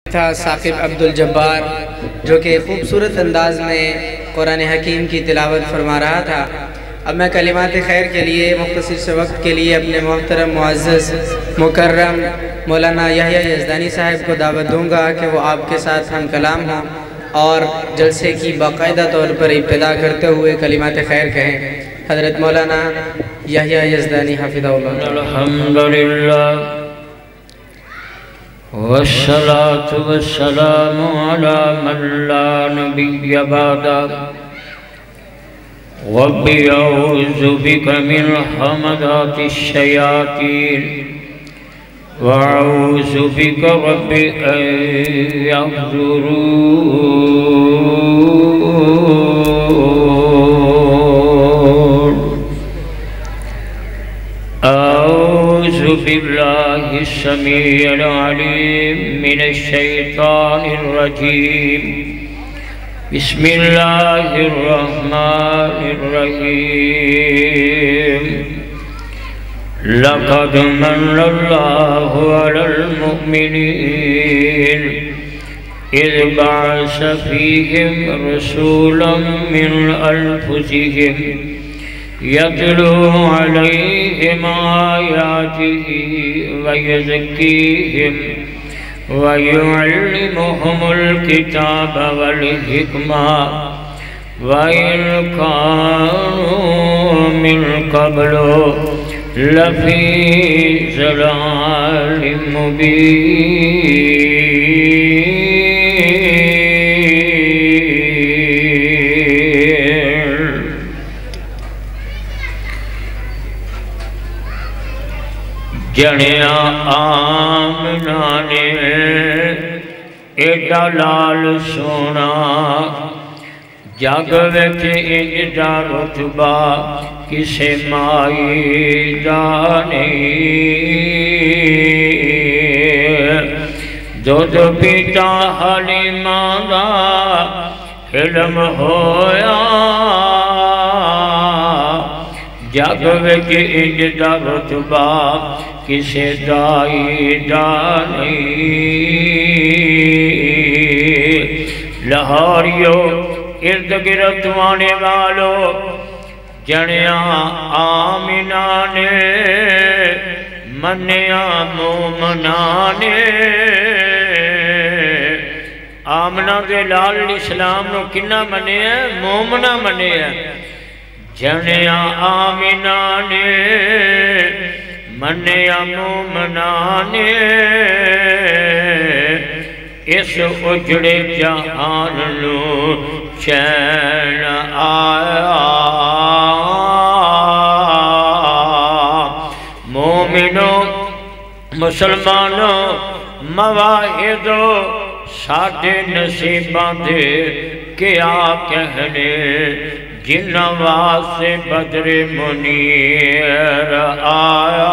تھا ثاقب عبدالجبار، جو کہ خوبصورت انداز میں قرآن حکیم کی تلاوت فرما رہا تھا۔ اب میں کلمات خیر کے لیے مختصر سے وقت کے لیے اپنے محترم معزز مکرم مولانا یحییٰ یزدانی صاحب کو دعوت دوں گا کہ وہ آپ کے ساتھ ہم کلام ہوں اور جلسے کی باقاعدہ طور پر ابتدا کرتے ہوئے کلمات خیر کہیں۔ حضرت مولانا یحییٰ یزدانی حفظہ اللہ۔ الحمدللہ والصلاة والسلام على من لا نبي بعده رب أعوذ بك من همزات الشياطين وأعوذ بك رب أن يحضرون أعوذ بالله السميع العليم من الشيطان الرجيم بسم الله الرحمن الرحيم لقد من الله على المؤمنين إذ بعث فيهم رسولا من أنفسهم يتلو عليهم آياته ويزكيهم ويعلمهم الكتاب والحكمة وإن كانوا من قبل لفي ضلال مبين جڑیاں آمنہ نے ایڈا لال سونا جگ وچ انجا رتبہ کسے مائی دا نہیں دودھ پیتا حلیمہ دا علم ہویا جگ وچ انج دا رتبہ کسے دائی دا نہیں لاہوریو ارد گرد وانے والو جنیاں آمنہ نے منیاں مومنہ نے آمنہ دے لال اسلام نو کنہ منے ہیں مومنہ منے ہیں جنیاں آمنہ نے منیاں مومنہ نے اس اجڑے جہان لو چین آیا مومنوں مسلمانوں مواہدوں ساڑھے نصیباں دے کیا کہنے جنہ واسے بدر منیر آیا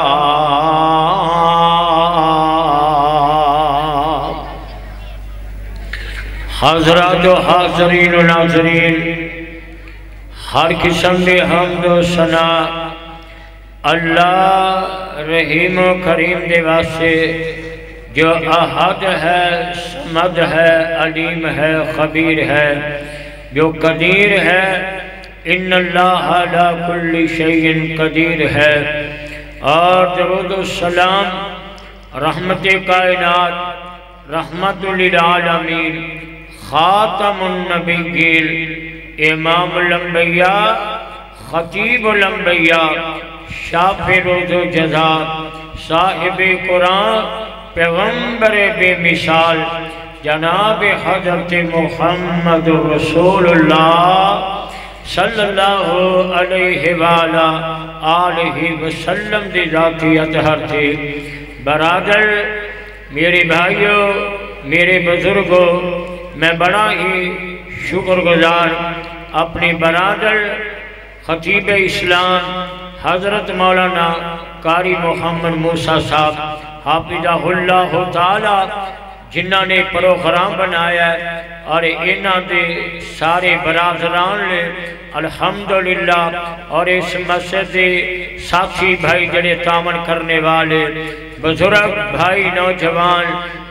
حضرات و حاضرین و ناظرین ہر قسم دے حمد و ثنا اللہ رحیم و کریم دے واسے جو احد ہے سمد ہے علیم ہے خبیر ہے جو قدیر ہے ان اللہ علی کل شیء قدیر ہے اور درود السلام رحمت کائنات رحمت للعالمین خاتم النبیین امام الانبیاء خطیب الانبیاء شافع روز و جزا صاحب قرآن پیغمبر بے مثال جناب حضرت محمد رسول اللہ صلی اللہ علیہ وآلہ آلہ وسلم دی ذاتی اطہر تھی برادر میرے بھائیوں میرے بزرگوں میں بڑا ہی شکر گزار اپنی برادر خطیب اسلام حضرت مولانا قاری محمد موسیٰ صاحب حافظہ اللہ تعالی جنہاں نے پروگرام بنایا ہے اور انہاں دے سارے برادران لے الحمدللہ اور اس مسجد دے ساتھی بھائی جڑے تعاون کرنے والے بزرگ بھائی نوجوان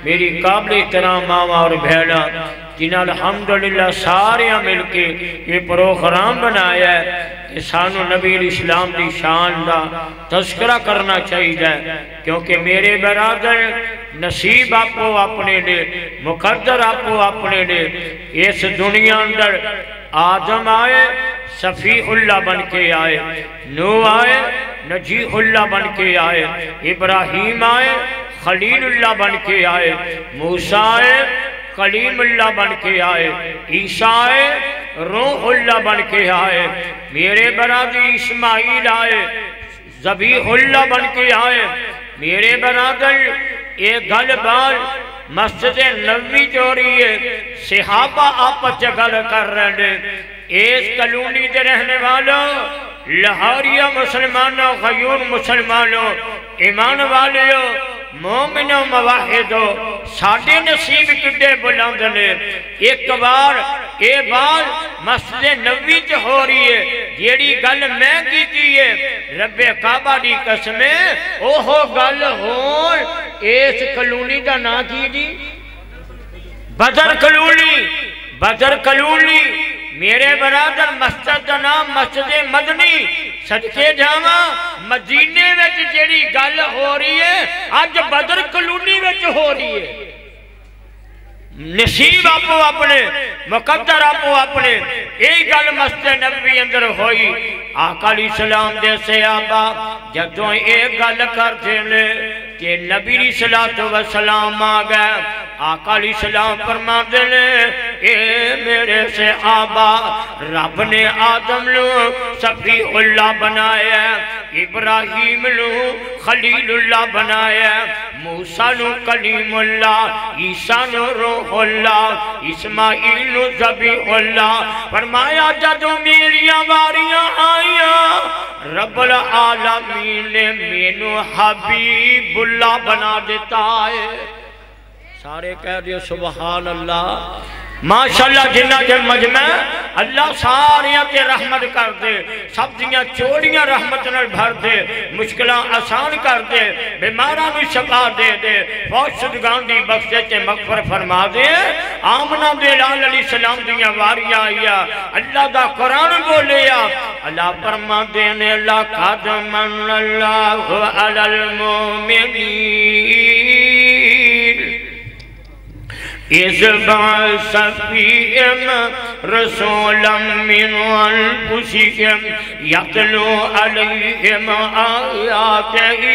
میری قابل احترام ماما اور بھیڑا جنہاں الحمدللہ سارے مل کے یہ پروگرام بنایا ہے کہ سانو نبی اسلام دی شان دا تذکرہ کرنا چاہیے، کیونکہ میرے برادر نصیب آپ اپنے لے، مقدر آپ اپنے لے، اس دنیا اندر آدم آئے صفیح اللہ بن کے آئے، نو آئے نجیح اللہ بن کے آئے، ابراہیم آئے خلیل اللہ بن کے آئے، موسیٰ آئے کلیم اللہ بن کے آئے، عیسیٰ آئے روح اللہ بن کے آئے، میرے برادر اسماعیل آئے ذبیح اللہ بن کے آئے، میرے برادر ایک گل بال مسجد نبوی جو رہی ہے، صحابہ آپس گل کر رہے ہیں، اس کلونی دے رہنے والوں لاہوریہ مسلمانوں غیور مسلمانوں ایمان والیوں مومنوں مواحدوں ساڑھے نصیب کڈے بلند نے، ایک بار اے بار مسجد نبوی چ ہو رہی ہے، جیڑی گل میں کی ہے رب کعبہ دی قسمیں اوہو گل ہون اس کلونی دا نا کی جی بدر کلونی، بدر کلونی میرے برادر مسجد دا نام مسجد مدنی، صدقے جاواں مدینے وچ جیڑی گل ہو رہی ہے آج بدر کلونی وچ ہو رہی ہے، نصیب آپ اپنے مقدر آپ اپنے ایک گل مسجد نبوی اندر ہوئی، آقا علیہ السلام دے صحابہ جدوں ایک گل کرتے لے کہ نبی علیہ السلام آ گئے، آقا علیہ السلام فرماتے لے اے میرے صحابہ رب نے آدم لو صفیح اللہ بنایا، ابراہیم لو خلیل اللہ بنایا، موسیٰ لو کلیم اللہ، عیسیٰ لو روح اللہ، اسماعیل لو ذبیح اللہ، فرمایا جدوں میریاں واریاں آئیاں رب العالمین نے مینو حبیب اللہ بنا دیتا ہے، سارے کہہ دیا سبحان اللہ، ماشاءاللہ جنہ جن مجمع اللہ ساریاں تے رحمت کر دے، سب دیاں چوڑیاں رحمت نال بھر دے، مشکلہ آسان کر دے، بیمارہ بھی شفا دے دے، فوج شدگان دی بخشے تے مغفر فرما دے، آمنہ دے لال علیہ السلام دیاں واریاں آیا، اللہ دا قرآن بولیا، اللہ فرما دینے لَقَدْ مَنَّ اللَّهُ عَلَى الْمُؤْمِنِينَ اِذْ بَعَثَ فِيهِمْ رَسُولًا مِّنْ أَنفُسِهِمْ يَتْلُو عَلَيْهِمْ آيَاتِهِ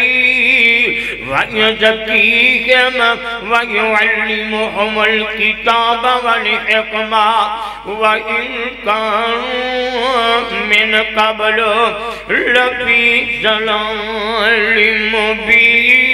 وَيُزَكِّيهِمْ وَيُعَلِّمُهُمُ الْكِتَابَ وَالْحِكْمَةَ وَإِنْ كَانُوا مِنْ قَبْلُ لَفِي ضَلَالٍ مُّبِينٍ۔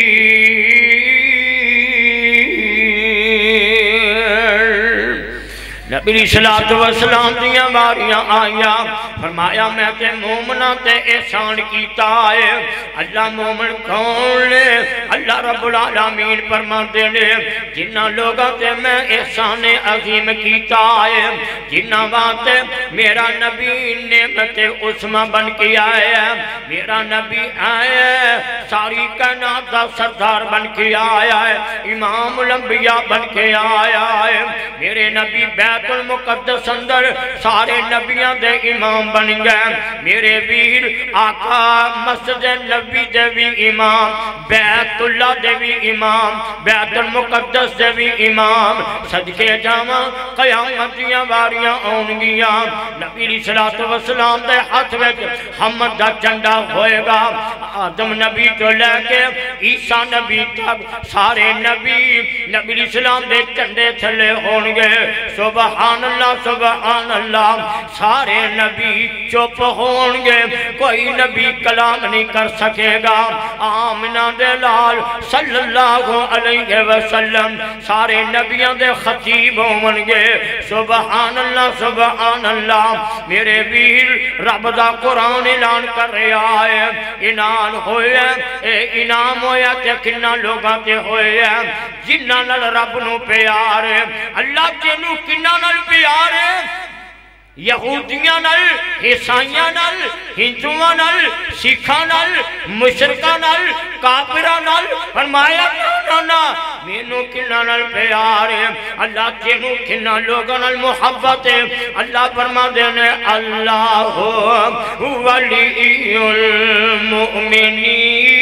نبی علیہ السلام دیاں واریاں آیا، فرمایا میں تے مومنہ تے احسان کیتا ہے، اللہ مومن کون لے، اللہ رب العالمین فرماتے لے جنہ لوگاں تے میں احسان عظیم کیتا ہے، جنہ واسطے میرا نبی نعمت عظمی بن کے آیا، میرا نبی آیا ساری کائنات دا سردار بن کے آیا ہے، امام الانبیاء بن کے آیا ہے، میرے نبی بیت المقدس اندر سارے نبیاں دے امام بن گئے، میرے ویر آقا مسجد نبی دے بھی امام، بیت اللہ دے بھی امام، بیت المقدس دے بھی امام، صدقے جاواں قیامت دیاں واریاں آنگیاں، نبی علیہ السلام دے ہاتھ وچ حمد دا جھنڈا ہوئے گا، آدم نبی تو لے کے عیسیٰ نبی تک سارے نبی علیہ السلام دے جھنڈے تھلے ہونگے، سبحان اللہ سبحان اللہ، سارے نبی چپ ہونگے، کوئی نبی کلام نہیں کر سکے گا، آمنہ دے لال صلی اللہ علیہ وسلم سارے نبیوں دے خطیب ہونگے، سبحان اللہ سبحان اللہ، میرے ویر رب دا قرآن اعلان کر رہا ہے، انعام ہوئے اے انعام ہویا تے کنہ لوگاں تے ہوئے جنہ نال رب نو پیار ہے، اللہ جنو کنہ نال پیار ہے یہودیاں نال، عیسائیاں نال، ہندوؤں نال، سکھاں نال، مشرکاں نال، کافراں نال، فرمایا نا مینوں کنا نال پیار ہے، اللہ تینوں کنا لوگاں نال محبت ہے۔ اللہ فرما دینے اللہ ولی المؤمنین،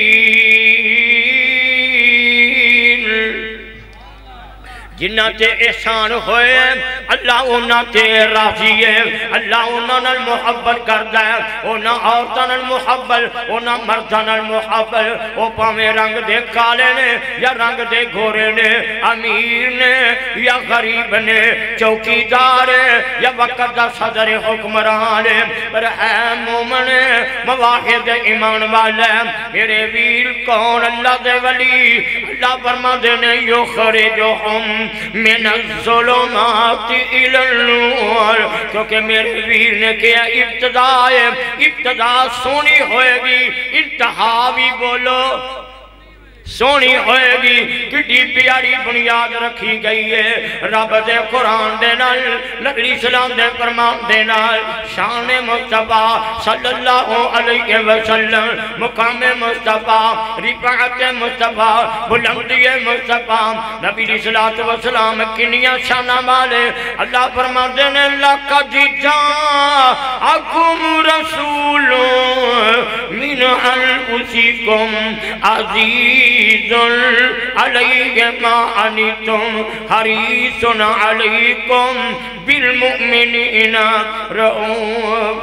جنہ تے احسان ہوئے اللہ انہاں تے راضی ہے، اللہ انہاں نال محبت کردا ہے، انہاں عورتاں نال محبت، انہاں مرداں نال محبت، او پاویں رنگ دے کالے نے یا رنگ دے گورے نے، امیر نے یا غریب نے، چوکیدار یا وقت دا صدر حکمران، پر اے مومن مواحد ایمان والا میرے ویر کون اللہ دے ولی، اللہ فرما دینے یخرجہم من الظلمات الى النور، کیونکہ میرے ویر نے کیا ابتدا سونی ہوئے گی، انتہا بھی بولو سونی ہوئے گی، کٹی پیاری بنیاد رکھی گئی ہے رب دے قرآن دے نال، نبی اسلام دے فرمان دے نال، شان مصطفیٰ صلی اللہ علیہ وسلم، مقام مصطفیٰ، رفعت مصطفیٰ، بلندی مصطفیٰ، نبی اسلام کنیاں شانہ والے، اللہ فرمان دے نے لَقَدْ جَاءَكُمْ رَسُولٌ مِّنْ أَنفُسِكُمْ عَزِيزٌ علیہ ما عنتم حریص علیکم بالمؤمنین رؤوف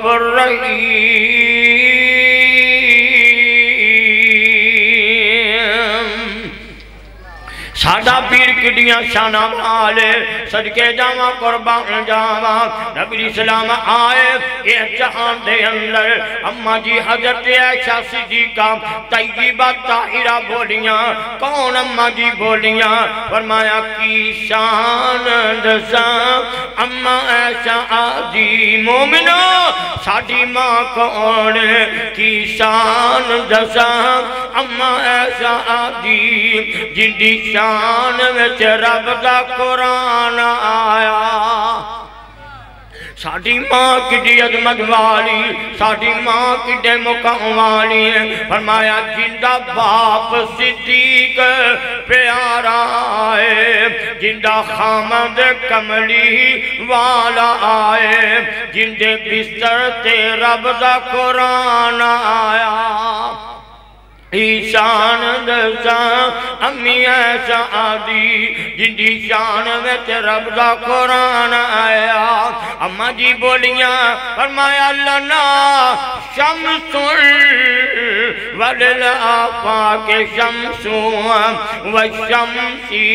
الرحیم۔ سادہ پیر کڑیاں شانہ والے، صدقے جاواں قربان جاواں، نبی اسلام آئے ایک جہان دے اندر، اماں جی حضرت عائشہ صدیقہ طیبہ طاہرہ بولیاں، کون اماں جی بولیاں؟ فرمایا کی شان دساں اماں عائشہ آدھی مومنہ ساڑھی ماں کون، کی شان دساں اماں عائشہ آدھی جن دی شان وچ رب دا قرآن آیا۔ ساڑھی ماں کڈی عظمت والی، ساڑھی ماں کڈے مقام والی، فرمایا جندہ باپ صدیق پیارا آئے، جندہ خامد کملی والا آئے، جندے بستر تے رب دا قرآن آیا۔ شان دساں امی عائشہ آدھی جندی شان وچ رب دا قرآن آیا۔ اماں جی بولیاں فرمایا لنا شمس وللآفاق شمس والشمسی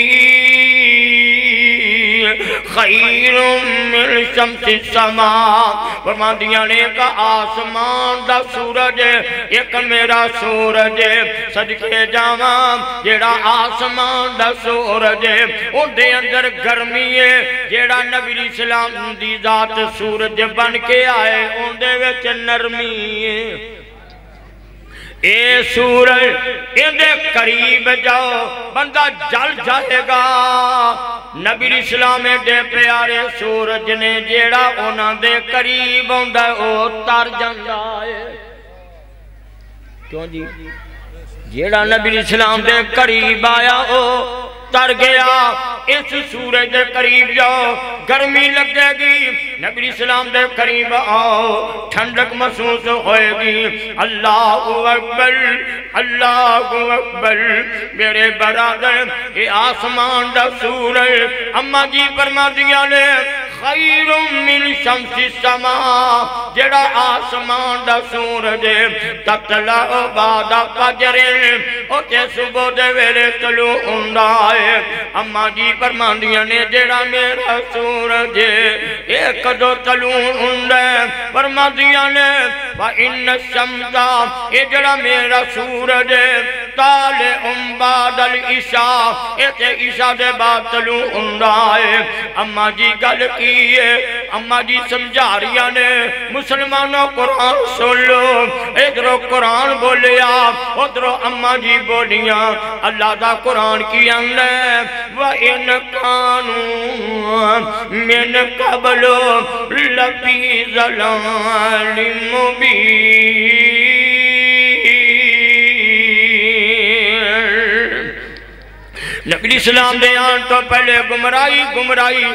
خیر من شمس السماء، فرمان دیا نے کا آسمان دا سورج ایک میرا سورج، صدقے جاواں جیڑا آسمان دا سورج ان دے اندر گرمی ہے، جیڑا نبی اسلام دی ذات سورج بن کے آئے ان دے وچ نرمی ہے۔ اے سورج اندے قریب جاؤ بندہ جل جائے گا، نبی اسلام دے پیارے سورج نے جیڑا انہاں دے قریب ہوندہ او تر جاندا ہے۔ کیوں جی؟ جیڑا نبی اسلام دے قریب آیا او تر گیا۔ اس سورج دے قریب جاؤ گرمی لگے گی، نبی اسلام دے قریب آؤ ٹھنڈک محسوس ہوئے گی۔ اللہ اکبر اللہ اکبر میرے برادر، یہ آسمان دا سورج اماں جی فرما دیا نے خیر من شمس السماء، جڑا آسمان دا سورج تطلع بعد فجر اوتے صبح دے ویلے طلوع ہوندا ہے۔ اماں جی فرماندیاں نے جڑا میرا سورج ایک دو طلوع ہوندا ہے، فرماندیاں نے وَإِنَّ الشَّمْسَ، یہ جڑا میرا سورج طالع بعد العشاء ایتے عشاء دے بعد طلوع اندائے اما جی گل کیے اما جی سمجھا رہی نے مسلمانوں قرآن سن لو ادھرو قرآن بولیا ادھرو اما جی بولیاں اللہ دا قرآن کی اندے وَإِنْ كَانُوا مِنْ قَبْلُ لَفِي ضَلَالٍ مُبِينٍ نبی اسلام دے آن تو پہلے گمرائی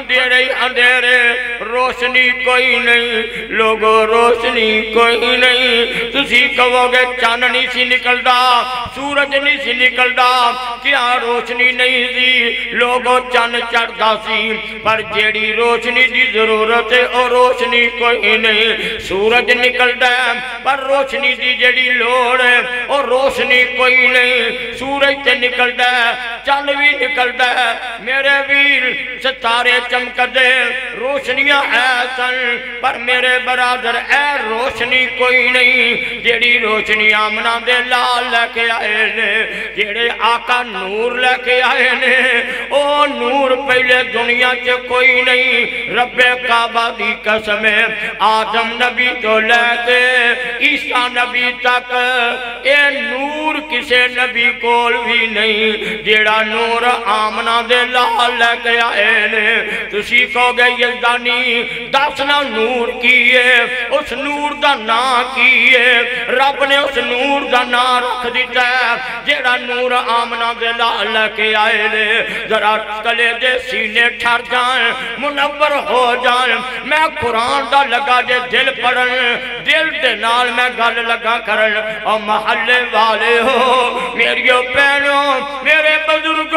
اندھیرے روشنی کوئی نہیں لوگو روشنی کوئی نہیں تسی کہو گے چاند نہیں سی نکلدا سورج نہیں سی نکلدا کیا روشنی نہیں سی لوگو چاند چڑھدا سی پر جیڑی روشنی دی ضرورت ہے اور روشنی کوئی نہیں سورج نکلدا ہے پر روشنی دی جیڑی لوڑ ہے اور روشنی کوئی نہیں سورج تے نکلدا ہے چاند بھی نکلتا ہے میرے ویر ستارے چمک دے روشنیاں ایسن پر میرے برادر اے روشنی کوئی نہیں جیڑی روشنی آمنہ دے لال لے کے آئے نے جیڑے آقا نور لے کے آئے نے او نور پہلے دنیا چے کوئی نہیں رب کعبہ دی قسم آدم نبی تو لے کے عیسیٰ نبی تک اے نور کسے نبی کول بھی نہیں جیڑا نور آمنہ دے لال لے کے آئے نے تسی کو گے یزدانی دسنا نور کیے اس نور دا نا کیے رب نے اس نور دا نا رکھ دیتا ہے جیڑا نور آمنہ دے لال لے کے آئے نے ذرا کلے دے سینے ٹھر جائیں منور ہو جائیں میں قرآن دا لگا جے دل پڑھن دل دے نال میں گل لگا کرن اور محلے والے ہو میریو پہنوں میرے بزرگوں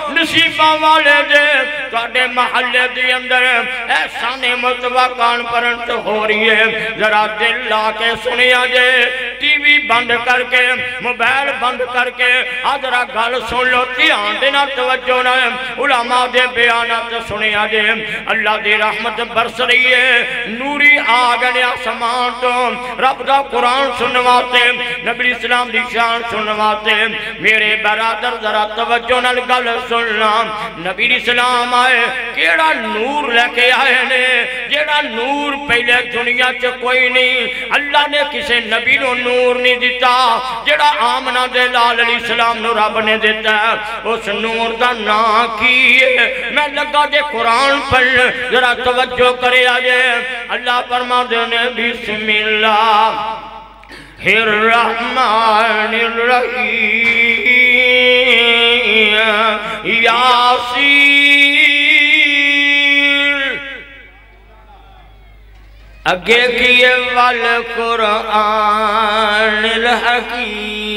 نصیبہ والے دے تواڈے محلے دے اندر احسان متوقعان پرنٹ ہو رہی ہے ذرا دل لا کے سنیا جے ٹی وی بند کر کے موبائل بند کر کے ذرا گل سن لو دھیان دینا توجہ نہ علماء دے بیانات سنیا جے اللہ دی رحمت برس رہی ہے نوری آگنے آسمان تو رب دا قرآن سنواتے نبی اسلام دی شان سنواتے میرے برادر ذرا توجہ نہ گل سننا نبی اسلام آئے کیڑا نور لے کے آئے نے جیڑا نور پہلے دنیا چ کوئی نہیں اللہ نے کسے نبی نو نور نہیں دیتا جیڑا آمنہ دے لال علیہ السلام نو رب نے دیتا اس نور دا نا کیے میں لگا جے قرآن پڑھ ذرا توجہ کرے آجے اللہ فرما دینے بسم اللہ الرحمن الرحیم یاسین اگے کیے والقرآن الحکیم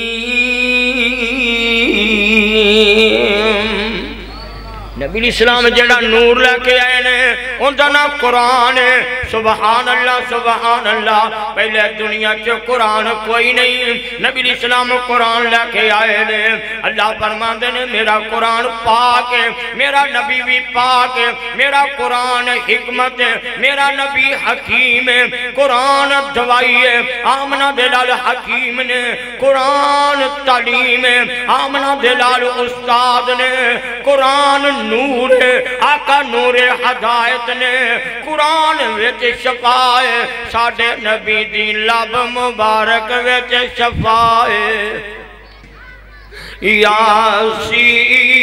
نبی الاسلام جڑا نور لے کے آئے نے ان دا نام قرآن ہے سبحان اللہ پہلے دنیا چ قرآن کوئی نہیں نبی الاسلام قرآن لے کے آئے نے اللہ فرماندے نے میرا قرآن پاک ہے میرا نبی بھی پاک ہے میرا قرآن حکمت ہے میرا نبی حکیم ہے قرآن دوائی ہے آمنہ دلال حکیم نے قرآن تعلیم ہے آمنہ دلال استاد نے قرآن نور ہے آقا نور ہدایت نے قرآن ویچ شفائے ساڑھے نبی دی لب مبارک ویچ شفائے یاسین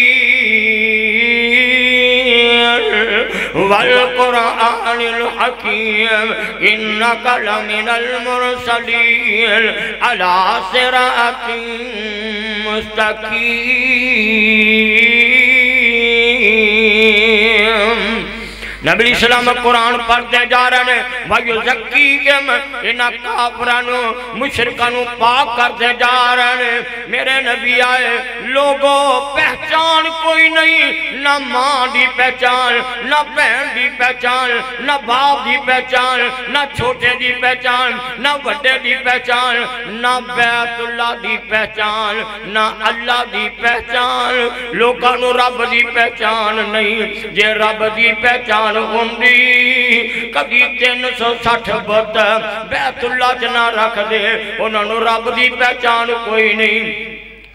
والقرآن الحکیم انکا لمن المرسلین علی صراط مستقیم نبی اسلام قرآن پڑھتے جا رہے ہیں وَيُزَكِّيهِمْ انہا کافرانو مشرکانو پاک کرتے جا رہے ہیں میرے نبی آئے لوگوں پہچان کوئی نہیں نہ ماں دی پہچان نہ بہن دی پہچان نہ باپ دی پہچان نہ چھوٹے دی پہچان نہ بڑے دی پہچان نہ بیت اللہ دی پہچان نہ اللہ دی پہچان لوگانو رب دی پہچان نہیں جے رب دی پہچان ہوندی کبھی 360 بت بیت اللہ جنا رکھ دے انہوں رب دی پہچان کوئی نہیں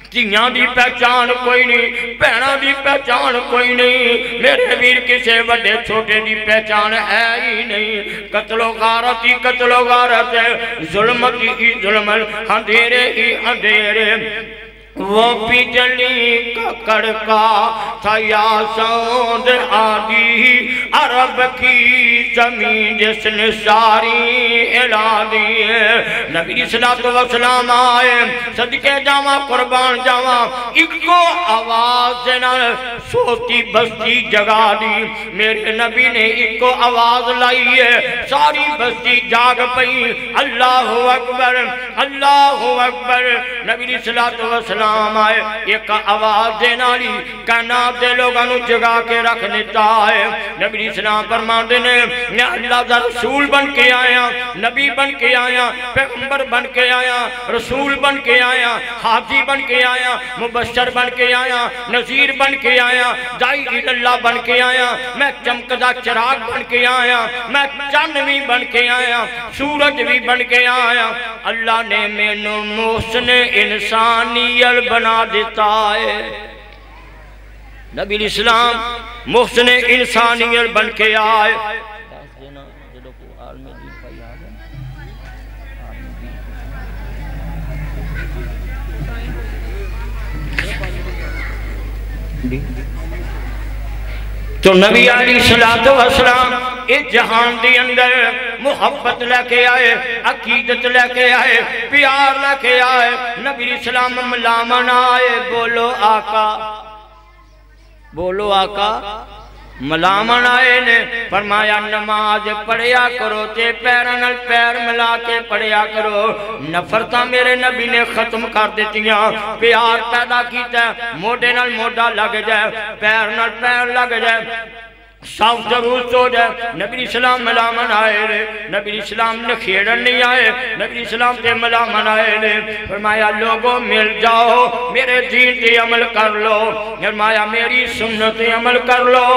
دھیاں دی پہچان کوئی نہیں، بہناں دی پہچان کوئی نہیں، میرے ویر کسے وڈے چھوٹے دی پہچان ہے ہی نہیں۔ قتل و غارت ہی قتل و غارت ہے، ظلمت ہی ظلم، اندھیرے ہی اندھیرے۔ وہ بجلی کا کڑکا تھا یا سوند آدھی، عرب کی زمین جس نے ساری ہلا دی ہے۔ نبی صلی اللہ علیہ وسلم آئے، صدقے جاواں قربان جاواں، ایک کو آواز نہ سوتی بستی جگا دی۔ میرے نبی نے ایک کو آواز لائی ہے، ساری بستی جاگ پئی، اللہ اکبر اللہ اکبر۔ نبی صلی اللہ علیہ وسلم آئے، ایک آواز دینا لی کائنات دے لوگاں نو جگا کے رکھ دیتا ہے۔ نبی اسلام فرماتے نے میں اللہ دا رسول بن کے آیا، نبی بن کے آیا، پیغمبر بن کے آیا، رسول بن کے آیا، حاجی بن کے آیا، مبشر بن کے آیا، نذیر بن کے آیا، داعی اللہ بن کے آیا، میں چمکدا چراغ بن کے آیا، میں چاند بھی بن کے آیا، سورج بھی بن کے آیا۔ اللہ نے مینو محسن انسانیت بنا دیتا ہے۔ نبی اسلام محسن انسانیت بن کے آئے۔ تو نبی علیہ السلام اس جہان دی اندر محبت لے کے آئے، عقیدت لے کے آئے، پیار لے کے آئے۔ نبی اسلام ملامن آئے، بولو آقا بولو آقا، ملامن آئے نے فرمایا نماز پڑھیا کرو تے پیران پیر ملا کے پڑھیا کرو۔ نفرتاں میرے نبی نے ختم کر دیتیاں، پیار پیدا کیتا ہے، موڑے نال موڑا لگ جائے، پیر نال پیر لگ جائے، صاف ضرور سو جائے۔ نبی اسلام ملامن آئے لے، نبی اسلام نے کھیڑن نہیں آئے، نبی اسلام تے ملامن آئے لے۔ فرمایا لوگوں مل جاؤ، میرے دین تے عمل کر لو، فرمایا میری سنت عمل کر لو۔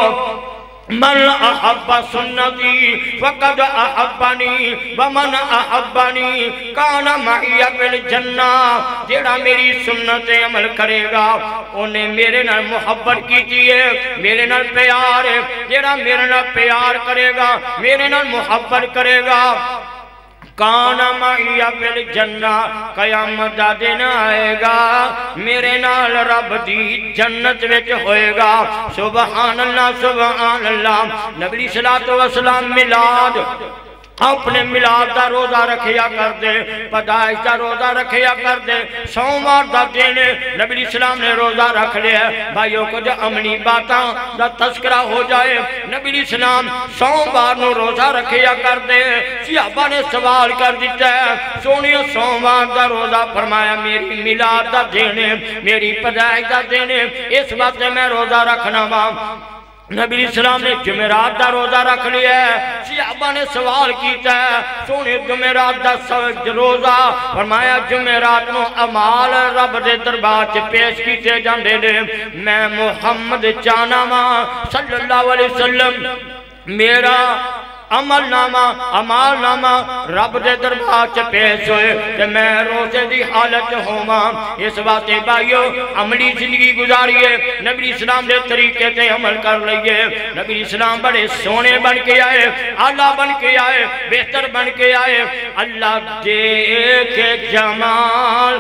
من احب سنتی فقد احبنی ومن احبنی کان معی بالجنہ۔ جیڑا میری سنت عمل کرے گا انہیں میرے نال محبت کیتی ہے، میرے نال پیار ہے۔ جیڑا میرے نال پیار کرے گا، میرے نال محبت کرے گا، کانا معی بالجنہ، قیامت دا دن آئے گا، میرے نال رب دی جنت وچ ہوئے گا۔ سبحان اللہ سبحان اللہ۔ نبی صلی اللہ علیہ وسلم میلاد اپنے میلاد دا روزہ رکھیا کر دے، پیدائش دا روزہ رکھیا کر دے۔ سوموار دا دن نبی اسلام نے روزہ رکھ لیا۔ بھائیوں کو جو امنی باتاں دا تذکرہ ہو جائے، نبی اسلام سوموار نو روزہ رکھیا کر دے۔ صحابہ نے سوال کر دیتا ہے، سونیو سوموار دا روزہ، فرمایا میری میلاد دا دن، میری پیدائش دا دن، اس وقت میں روزہ رکھنا ماں۔ نبی اسلام نے جمعرات دا روزہ رکھ لیا ہے۔ صحابہ نے سوال کیتا ہے، سونے جمعرات دا روزہ، فرمایا جمعرات نو عمال رب دے دربار چ پیش کیتے جاندے نے۔ میں محمد چانا ماں صلی اللہ علیہ وسلم، میرا عمل نامہ رب دے دربار چ پیش ہوئے کہ میں روزے دی حالت ہوواں۔ اس بات بھائیو عملی زندگی گزاریے، نبی اسلام دے طریقے تے عمل کر لئیے۔ نبی اسلام بڑے سونے بن کے آئے، اعلیٰ بن کے آئے، بہتر بن کے آئے۔ اللہ دیکھے جمال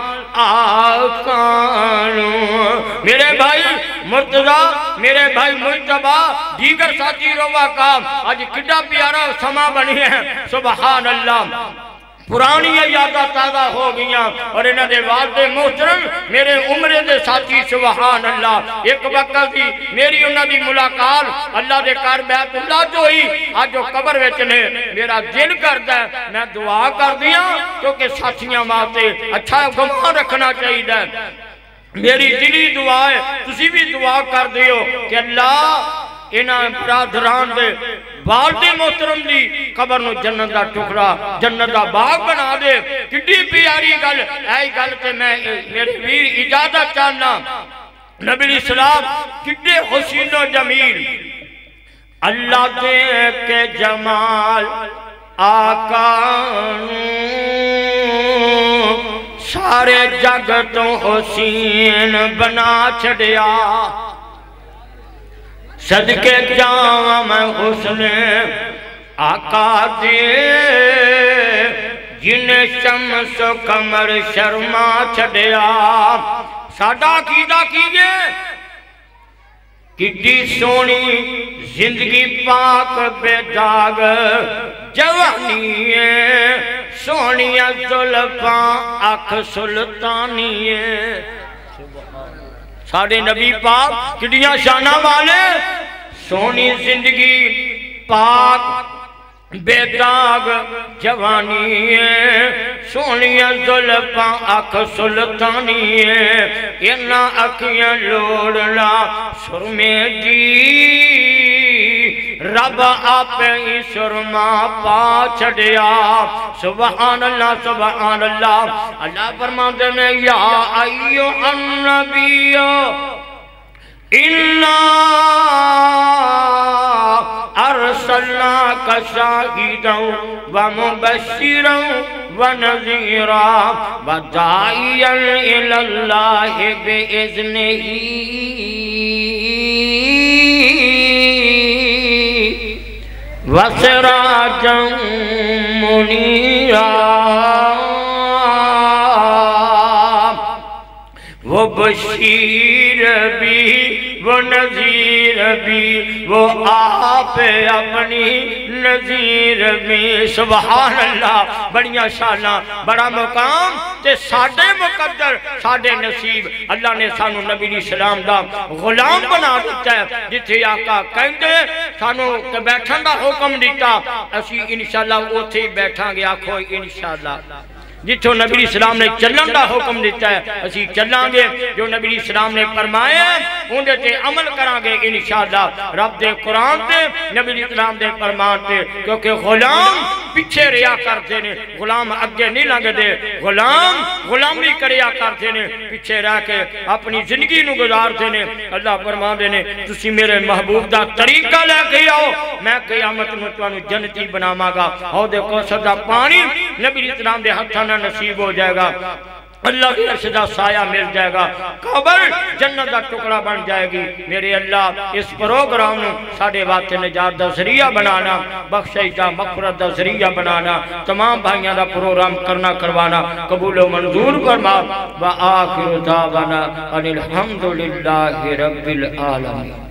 آقانو۔ میرے بھائی مرتضیٰ، میرے بھائی مجتبہ، دیگر ساتھی روا کا آج کڈا پیارا سما بنی ہے۔ سبحان اللہ، پرانی یادہ تازہ ہو گئیاں اور انہاں دے والد محترم میرے عمرے دے ساتھی سبحان اللہ۔ ایک وقت دی میری انہاں دی ملاقات اللہ دے کار بیت اللہ جو ہی آج جو قبر ویچنے میرا دل کرتا ہے، میں دعا کر دیا کیونکہ ساتھیاں ماتے اچھا گمان رکھنا چاہیے ہے۔ میری دلی دعا ہے، تسی بھی دعا کر دیو کہ اللہ انہاں برادران دے والد محترم دی قبر نو جنت دا ٹکڑا، جنت دا باغ بنا دے۔ کتنی پیاری گل اے گل تے میں میرے ویر اجازت چاہنا۔ نبی اسلام کتنے حسین و جمیل، اللہ دیکھ کے جمال آقا سارے جگ تو حسین بنا چھڑیا صدقے جاواں میں حسن آقا دے جن شمس و قمر شرما چھڑیا ساڈا عقیدہ کیجئے کتنی سونی زندگی پاک بے داغ جوانی ہے سونیا زلفاں اکھ سلطانی ہے ساڑھے نبی پاک کتنی شانہ والے سونی زندگی پاک بے داغ جوانی ہے سونیا زلفاں اکھ سلطانی ہے اینا اکھیاں لوڑنا سرمے دی رب آپ ہی سرما پا چھڑیا سبحان اللہ اللہ فرماتے ہیں یا ایوہ النبی اِنَّا ارسلناک شاہدا ومبشرا ونذیرا وداعیا الی اللہ بإذنہ وسراجا منیرا وہ بشیر بھی وہ نذیر بھی وہ آپ اپنی نذیر بھی سبحان اللہ بڑیاں شانہ بڑا مقام تے ساڑھے مقدر ساڑھے نصیب اللہ نے سانو نبی علیہ السلام دا غلام بنا دیتا ہے جتھے آقا کہندے سانو بیٹھن دا حکم دیتا اسی انشاءاللہ اوتھے بیٹھاں گے آکھو انشاءاللہ جتھو نبی علیہ السلام نے چلن دا حکم دیتا ہے اسی چلان گے جو نبی علیہ السلام نے فرمایا اندھے تے عمل کران گے انشاءاللہ رب دے قرآن تے نبی علیہ السلام دے فرمان تے کیونکہ غلام پیچھے ریا کرتے نے غلام اگے نہیں لنگ دے غلامی کریا کرتے نے پیچھے رہ کے اپنی زندگی نو گزارتے نے اللہ فرمان دے نے تسی میرے محبوب دا طریقہ لے کے آؤ میں قیامت میں تو جنتی بناواں گا اور دے کوثر دا پانی نبی علیہ السلام دے ہتھاں نصیب ہو جائے گا اللہ کی عرش دا سایہ مل جائے گا قبر جنت دا ٹکڑا بن جائے گی میرے اللہ اس پروگرام نو ساڑھے واسطے نجات دا ذریعہ بنانا بخشش دا مغفرت دا ذریعہ بنانا تمام بھائیاں دا پروگرام کرنا کروانا قبول و منظور فرما وآخر دعوانا ان الحمدللہ رب العالمین